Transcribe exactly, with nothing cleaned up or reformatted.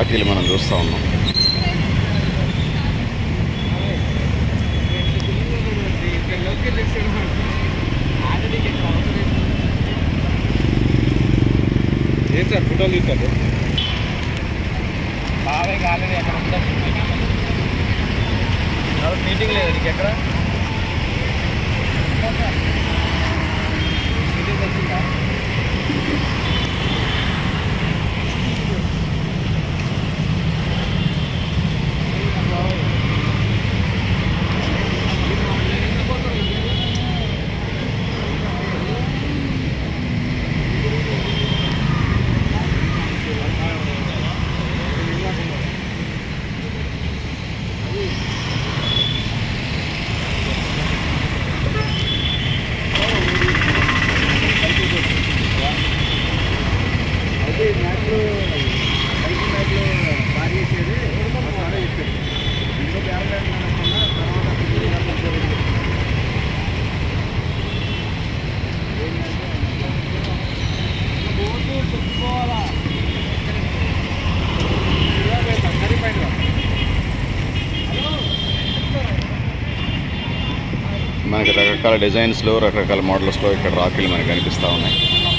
రాఖీలు మనం చూస్తూ ఉన్నాం. ఏం సార్ ఫోటోలు తీస్తారు బాగా కాలేదు ఎక్కడ మీటింగ్ లేదు నీకు ఎక్కడ మీటింగ్ వచ్చిందా మ్యాచ్లో ఐదు మ్యాచ్లో బాగా చేసేది సారే చెప్పాడు ఇంట్లో బ్యాలెన్స్ తర్వాత చెప్పుకోవాలా సరిపోయింది. మనకి రకరకాల డిజైన్స్లో రకరకాల మోడల్స్లో ఇక్కడ రాఖీలు మనకు కనిపిస్తూ ఉన్నాయి.